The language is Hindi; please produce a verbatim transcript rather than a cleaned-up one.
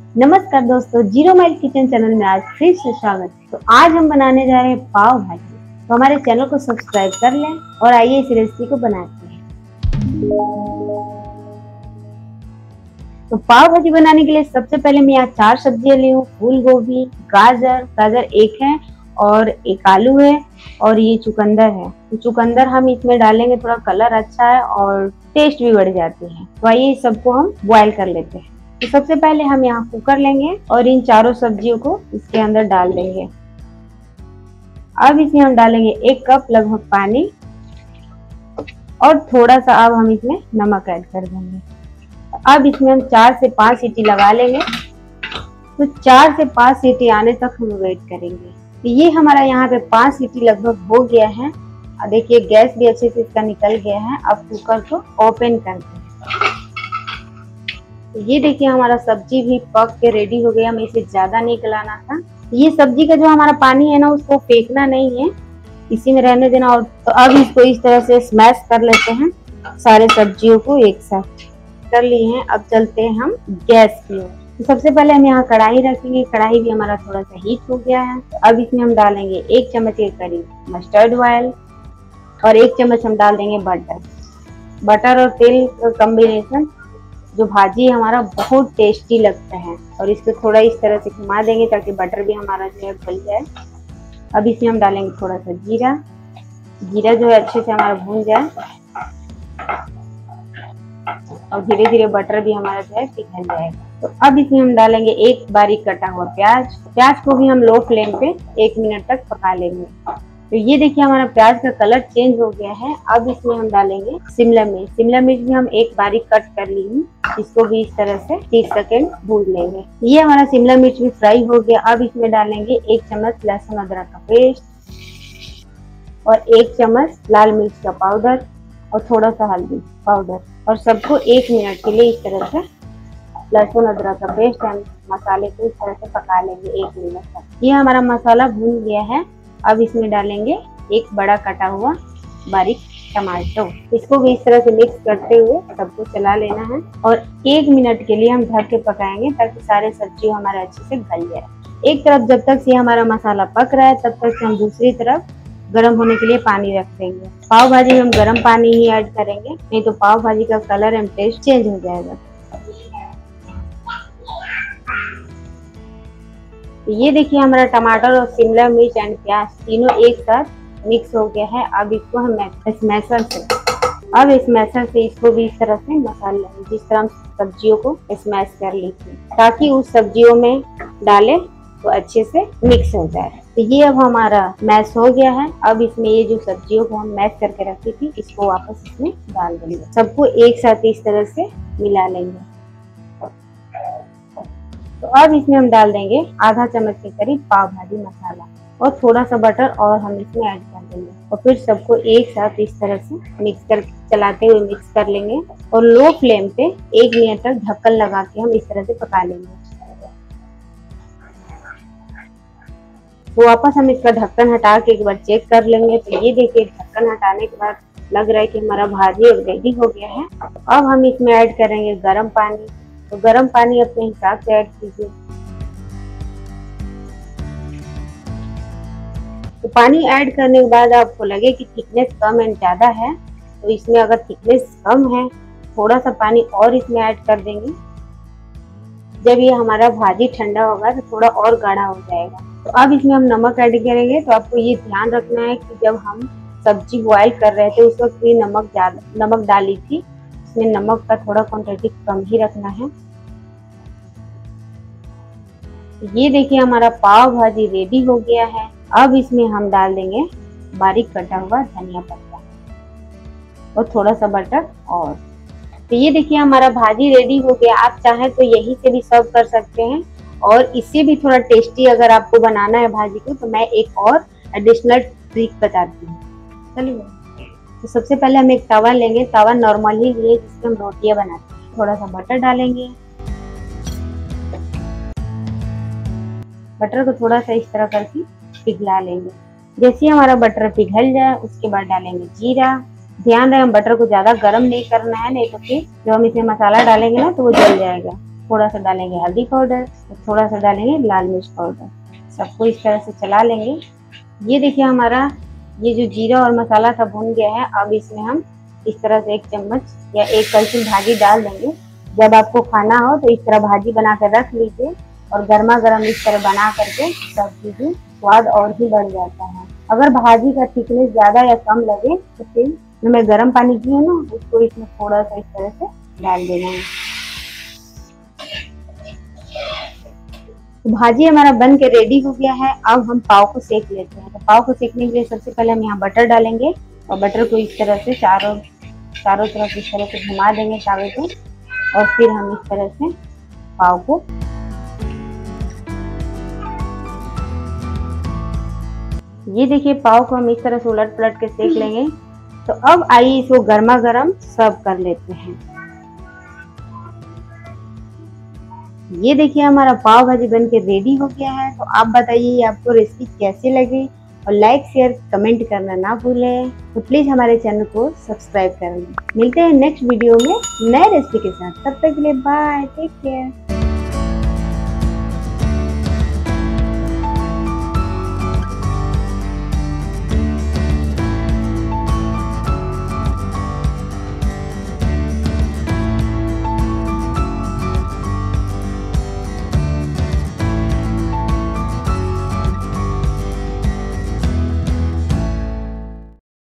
नमस्कार दोस्तों, जीरो माइल किचन चैनल में आज फिर से स्वागत है। तो आज हम बनाने जा रहे हैं पाव भाजी। तो हमारे चैनल को सब्सक्राइब कर लें और आइए इस रेसिपी को बनाते हैं। तो पाव भाजी बनाने के लिए सबसे पहले मैं यहाँ चार सब्जियां ली हूँ। फूल गोभी, गाजर गाजर एक है और एक आलू है और ये चुकंदर है। तो चुकंदर हम इसमें डालेंगे, थोड़ा कलर अच्छा है और टेस्ट भी बढ़ जाती है। तो आइए सबको हम बॉयल कर लेते हैं। तो सबसे पहले हम यहाँ कुकर लेंगे और इन चारों सब्जियों को इसके अंदर डाल देंगे। अब इसमें हम डालेंगे एक कप लगभग पानी और थोड़ा सा अब हम इसमें नमक ऐड कर देंगे। अब इसमें हम चार से पांच सीटी लगा लेंगे। तो चार से पांच सीटी आने तक हम वेट करेंगे। तो ये हमारा यहाँ पे पांच सीटी लगभग हो गया है। देखिए गैस भी अच्छे से इसका निकल गया है। अब कुकर को ओपन करते हैं। तो ये देखिए हमारा सब्जी भी पक के रेडी हो गया। हमें इसे ज्यादा नहीं गलाना था। ये सब्जी का जो हमारा पानी है ना, उसको फेंकना नहीं है, इसी में रहने देना। और तो अब इसको इस तरह से स्मैश कर लेते हैं। सारे सब्जियों को एक साथ कर लिए हैं। अब चलते हैं हम गैस की ओर। तो सबसे पहले हम यहाँ कढ़ाई रखेंगे। कढ़ाई भी हमारा थोड़ा सा हीट हो गया है। तो अब इसमें हम डालेंगे एक चम्मच के करीब मस्टर्ड ऑयल और एक चम्मच हम डाल देंगे बटर। बटर और तेल का कॉम्बिनेशन जो भाजी हमारा बहुत टेस्टी लगता है। और इसको थोड़ा इस तरह से घुमा देंगे ताकि बटर भी हमारा जो है गल जाए। अब इसमें हम डालेंगे थोड़ा सा जीरा। जीरा जो है अच्छे से हमारा भून जाए और धीरे धीरे बटर भी हमारा जो है पिघल जाएगा। तो अब इसमें हम डालेंगे एक बारीक कटा हुआ प्याज। प्याज को भी हम लो फ्लेम पे एक मिनट तक पका लेंगे। तो ये देखिए हमारा प्याज का कलर चेंज हो गया है। अब इसमें हम डालेंगे शिमला मिर्च। शिमला मिर्च भी हम एक बारीक कट कर ली हूँ। इसको भी इस तरह से तीस सेकेंड भून लेंगे। ये हमारा शिमला मिर्च भी फ्राई हो गया। अब इसमें डालेंगे एक चम्मच लहसुन अदरक का पेस्ट और एक चम्मच लाल मिर्च का पाउडर और थोड़ा सा हल्दी पाउडर। और सबको एक मिनट के लिए इस तरह से लहसुन अदरक का पेस्ट एंड मसाले को इस तरह से पका लेंगे एक मिनट तक। ये हमारा मसाला भून गया है। अब इसमें डालेंगे एक बड़ा कटा हुआ बारीक टमाटर। इसको भी इस तरह से मिक्स करते हुए सबको चला लेना है और एक मिनट के लिए हम ढक के पकाएंगे ताकि सारे सब्जी हमारे अच्छे से गल जाए। एक तरफ जब तक से हमारा मसाला पक रहा है तब तक से हम दूसरी तरफ गर्म होने के लिए पानी रख देंगे। पाव भाजी में हम गर्म पानी ही ऐड करेंगे, नहीं तो पाव भाजी का कलर एंड टेस्ट चेंज हो जाएगा। तो ये देखिए हमारा टमाटर और शिमला मिर्च एंड प्याज तीनों एक साथ मिक्स हो गया है। अब इसको हम स्मैशर से अब स्मैशर से इसको भी इस तरह से मसाला लेंगे जिस तरह हम सब्जियों को स्मैश कर ली थी, ताकि उस सब्जियों में डाले तो अच्छे से मिक्स हो जाए। तो ये अब हमारा मैश हो गया है। अब इसमें ये जो सब्जियों को हम मैश करके रखी थी इसको वापस इसमें डाल देंगे। सबको एक साथ इस तरह से मिला लेंगे। तो अब इसमें हम डाल देंगे आधा चम्मच के करीब पाव भाजी मसाला और थोड़ा सा बटर और हम इसमें ऐड कर देंगे। और फिर सबको एक साथ इस तरह से मिक्स कर चलाते हुए मिक्स कर लेंगे और लो फ्लेम पे एक मिनट तक ढक्कन लगा के हम इस तरह से पका लेंगे। तो वापस हम इसका ढक्कन हटा के एक बार चेक कर लेंगे। तो ये देखिए ढक्कन हटाने के बाद लग रहा है कि हमारा भाजी रेडी हो गया है। अब हम इसमें ऐड करेंगे गर्म पानी। तो गर्म पानी अपने हिसाब से ऐड कीजिए। तो पानी ऐड करने के बाद आपको लगे कि थिकनेस कम एंड ज्यादा है, तो इसमें अगर थिकनेस कम है थोड़ा सा पानी और इसमें ऐड कर देंगे। जब ये हमारा भाजी ठंडा होगा तो थोड़ा और गाढ़ा हो जाएगा। तो अब इसमें हम नमक ऐड करेंगे। तो आपको ये ध्यान रखना है कि जब हम सब्जी बॉयल कर रहे थे उस वक्त भी नमक ज्यादा नमक डाली थी, इसमें नमक का थोड़ा क्वांटिटी कम ही रखना है। ये देखिए हमारा पाव भाजी रेडी हो गया है। अब इसमें हम डाल देंगे बारीक कटा हुआ धनिया पत्ता और थोड़ा सा बटर। और तो ये देखिए हमारा भाजी रेडी हो गया। आप चाहें तो यही से भी सर्व कर सकते हैं और इससे भी थोड़ा टेस्टी अगर आपको बनाना है भाजी को तो मैं एक और एडिशनल ट्रिक बताती हूँ। चलिए, तो सबसे पहले हम एक तवा लेंगे। तवा नॉर्मल ही लिए जिससे हम रोटियां बनाते हैं। थोड़ा सा बटर डालेंगे। बटर को थोड़ा सा इस तरह करके पिघला लेंगे। जैसे हमारा बटर पिघल जाए उसके बाद डालेंगे जीरा। ध्यान रहे हम बटर को ज्यादा गर्म नहीं करना है, नहीं तो फिर जो हम इसमें मसाला डालेंगे ना तो वो जल जाएगा। थोड़ा सा डालेंगे हल्दी पाउडर, थोड़ा सा डालेंगे लाल मिर्च पाउडर। सबको इस तरह से चला लेंगे। ये देखिए हमारा ये जो जीरा और मसाला था भुन गया है। अब इसमें हम इस तरह से एक चम्मच या एक कलछुल भाजी डाल देंगे। जब आपको खाना हो तो इस तरह भाजी बना कर रख लीजिए और गर्मा गर्म इस तरह बना करके सब्जी की स्वाद और भी बढ़ जाता है। अगर भाजी का थिकनेस ज्यादा या कम लगे तो फिर जो मैं गर्म पानी की हूँ ना उसको इसमें थोड़ा सा इस तरह से डाल देना है। तो भाजी हमारा बन के रेडी हो गया है। अब हम पाव को सेक लेते हैं। तो पाव को सेकने के लिए सबसे पहले हम यहाँ बटर डालेंगे और बटर को इस तरह से चारों चारों तरफ इस तरह से घुमा देंगे तावे पे और फिर हम इस तरह से पाव को ये देखिए पाव को हम इस तरह से उलट पलट के सेक लेंगे। तो अब आइए इसको गर्मा गर्म सर्व कर लेते हैं। ये देखिए हमारा पाव भाजी बन के रेडी हो गया है। तो आप बताइए आपको रेसिपी कैसी लगी और लाइक शेयर कमेंट करना ना भूलें। तो प्लीज हमारे चैनल को सब्सक्राइब कर लें। मिलते हैं नेक्स्ट वीडियो में नए रेसिपी के साथ। तब तक के लिए बाय, टेक केयर।